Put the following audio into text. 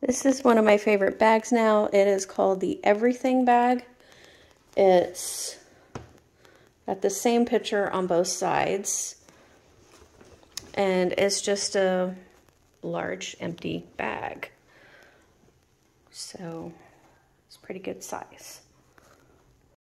This is one of my favorite bags now. It is called the Everything bag. It's got the same picture on both sides. And it's just a large empty bag. So it's pretty good size.